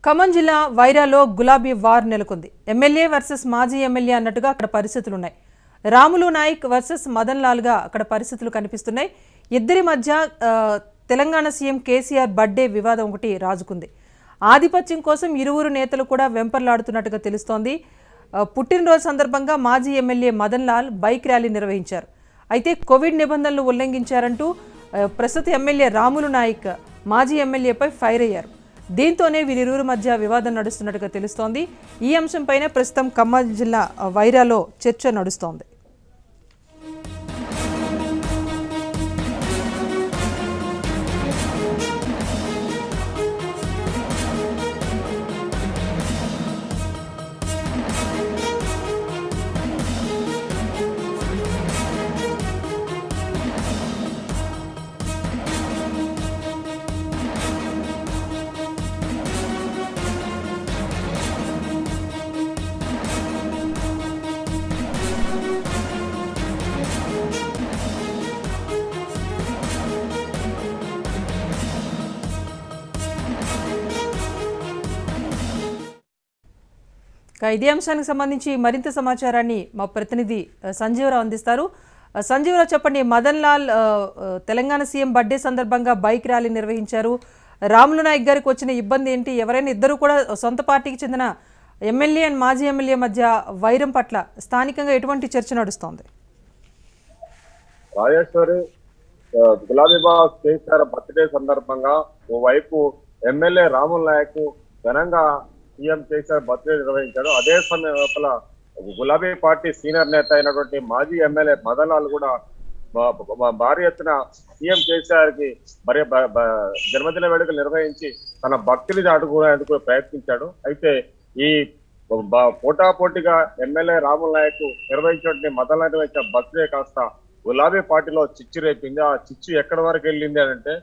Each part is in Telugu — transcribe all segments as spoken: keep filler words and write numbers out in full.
ఖమ్మం జిల్లా వైరాలో గులాబీ వార్ నెలకొంది. ఎమ్మెల్యే వర్సెస్ మాజీ ఎమ్మెల్యే అన్నట్టుగా అక్కడ పరిస్థితులు ఉన్నాయి. రాములు నాయక్ వర్సెస్ మదన్ లాల్గా అక్కడ పరిస్థితులు కనిపిస్తున్నాయి. ఇద్దరి మధ్య తెలంగాణ సీఎం కేసీఆర్ బర్త్డే వివాదం ఒకటి రాజుకుంది. ఆధిపత్యం కోసం ఇరువురు నేతలు కూడా వెంపర్లాడుతున్నట్టుగా తెలుస్తోంది. పుట్టినరోజు సందర్భంగా మాజీ MLA Madan Lal bike rally నిర్వహించారు. అయితే కోవిడ్ నిబంధనలు ఉల్లంఘించారంటూ ప్రస్తుత ఎమ్మెల్యే రాములు నాయక్ మాజీ ఎమ్మెల్యేపై ఫైర్ అయ్యారు. దీంతోనే వీరిరువురు మధ్య వివాదం నడుస్తున్నట్టుగా తెలుస్తోంది. ఈ అంశంపైన ప్రస్తుతం ఖమ్మం జిల్లా వైరాలో చర్చ నడుస్తోంది. ఇదే అంశానికి సంబంధించి మరింత సమాచారాన్ని మా ప్రతినిధి సంజీవరావు అందిస్తారు. సంజీవరావు, చెప్పండి. మదన్ లాల్ తెలంగాణ సీఎం బర్త్డే సందర్భంగా బైక్ ర్యాలీ నిర్వహించారు. రాములు నాయక్ గారికి వచ్చిన ఇబ్బంది ఏంటి? ఎవరైనా ఇద్దరు కూడా సొంత పార్టీకి చెందిన ఎమ్మెల్యే అండ్ మాజీ ఎమ్మెల్యే మధ్య వైరం పట్ల స్థానికంగా ఎటువంటి చర్చ నడుస్తోంది? రాజేశ్వరి, గులాబీ బాస్ కేసీఆర్ బర్త్డే సందర్భంగా ఓవైపు ఎమ్మెల్యే రాములు నాయక్ ఘనంగా సీఎం కేసీఆర్ బర్త్డే నిర్వహించాడు. అదే సమయం లోపల గులాబీ పార్టీ సీనియర్ నేత అయినటువంటి మాజీ ఎమ్మెల్యే మదన్ లాల్ కూడా భారీ ఎత్తున సీఎం కేసీఆర్ కి మరి జన్మదిన వేడుకలు నిర్వహించి తన భక్తిని చాటుకునేందుకు ప్రయత్నించాడు. అయితే ఈ పోటాపోటీగా ఎమ్మెల్యే రాములు నాయక్ నిర్వహించినటువంటి మదన్ లాల్ నిర్వహించిన బర్త్డే కాస్త గులాబీ పార్టీలో చిచ్చు రేపింది. ఆ చిచ్చు ఎక్కడి వరకు వెళ్ళింది అంటే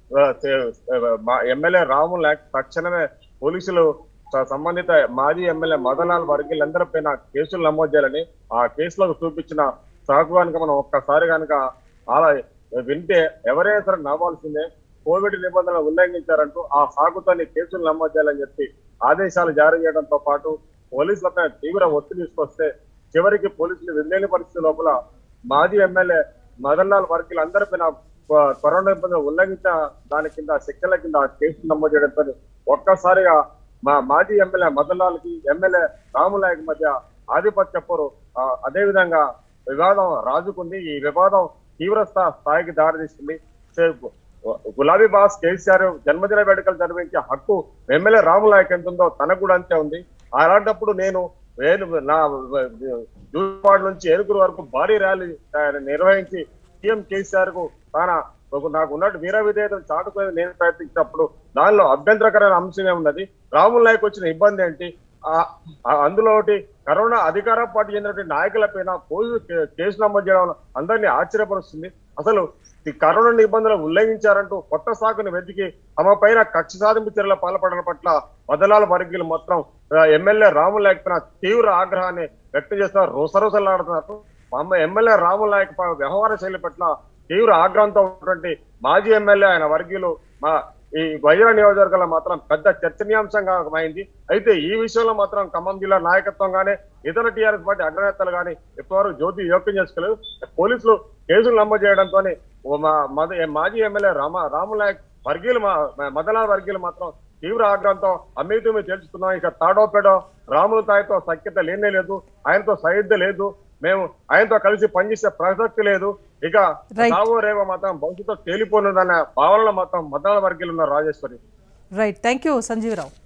ఎమ్మెల్యే రాములు నాయక్ తక్షణమే పోలీసులు సంబంధిత మాజీ ఎమ్మెల్యే మదన్ లాల్ వర్గీయులందరి పైన కేసులు నమోదు చేయాలని, ఆ కేసులకు చూపించిన సాకు కనుక మనం ఒక్కసారి కనుక అలా వింటే ఎవరైనా సరే నవ్వాల్సిందే. కోవిడ్ నిబంధనలు ఉల్లంఘించారంటూ ఆ సాకుతోని కేసులు నమోదు చేయాలని చెప్పి ఆదేశాలు జారీ చేయడంతో పాటు పోలీసులపై తీవ్ర ఒత్తిడి తీసుకొస్తే చివరికి పోలీసులు విధులేని పరిస్థితి లోపల మాజీ ఎమ్మెల్యే మదన్ లాల్ వర్గీయులందరి పైన కరోనా నిబంధనలు ఉల్లంఘించిన దాని కింద శిక్షల కింద కేసులు నమోదు చేయడంతో ఒక్కసారిగా మా మాజీ ఎమ్మెల్యే మదన్ లాల్ కి ఎమ్మెల్యే రాములు నాయక్ మధ్య ఆధిపత్య పోరు అదే విధంగా వివాదం రాజుకుంది. ఈ వివాదం తీవ్ర స్థాయికి దారితీస్తుంది. గులాబీ బాస్ కేసీఆర్ జన్మదిన వేడుకలు నిర్వహించే హక్కు ఎమ్మెల్యే రాములు నాయక్ ఎంత ఉందో తనకు కూడా అంతే ఉంది. అలాంటప్పుడు నేను నేను నా జూపాడు నుంచి ఏనుగురు వరకు భారీ ర్యాలీ నిర్వహించి సీఎం కేసీఆర్ కు తన నాకు ఉన్నట్టు వీర విధేయతను చాటుకునేది నేను ప్రయత్నించినప్పుడు దానిలో అభ్యంతరకరమైన అంశమే ఉన్నది. రాములు నాయక్ వచ్చిన ఇబ్బంది ఏంటి? అందులో ఒకటి కరోనా అధికార పార్టీ చెందినటువంటి నాయకుల పైన పోలీసు కేసు నమోదు చేయడం అందరినీ ఆశ్చర్యపరుస్తుంది. అసలు ఈ కరోనా నిబంధనలు ఉల్లంఘించారంటూ కొత్త సాకుని వెతికి తమ పైన కక్ష సాధింపు చర్యల పాల్పడడం పట్ల మదలాల వర్గీయులు మొత్తం ఎమ్మెల్యే రాములు నాయక్ పైన తీవ్ర ఆగ్రహాన్ని వ్యక్తం చేస్తున్నారు, రోసరోసలాడుతున్నారు. ఎమ్మెల్యే రాములు నాయక్ వ్యవహార శైలి పట్ల తీవ్ర ఆగ్రహంతో ఉన్నటువంటి మాజీ ఎమ్మెల్యే ఆయన వర్గీయులు మా ఈ వైరా నియోజకవర్గంలో మాత్రం పెద్ద చర్చనీయాంశంగా అయింది. అయితే ఈ విషయంలో మాత్రం ఖమ్మం జిల్లా నాయకత్వం గానీ ఇతర టీఆర్ఎస్ పార్టీ అగ్రనేతలు గానీ ఇప్పటివరకు జ్యోతి జోక్యం చేసుకోలేదు. పోలీసులు కేసులు నమోదు చేయడంతో మాజీ ఎమ్మెల్యే రామ రాములు నాయక్ వర్గీయులు మదన్ లాల్ వర్గీయులు మాత్రం తీవ్ర ఆగ్రహంతో అమ్మితూ మేము తెలుసుకున్నాం. ఇక తాడో పేడో రాములు తాయితో సఖ్యత లేనే లేదు, ఆయనతో సైద్య లేదు, మేము ఆయనతో కలిసి పనిచేసే ప్రసక్తి లేదు. ఇక సావో రేవో మాత్రం భవిష్యత్తు తేలిపోనుదన్న భావనలో మాత్రం మదన్ లాల్ వర్గీయులు ఉన్నారు. Rajeswari, right. Thank you Sanjeeva Rao.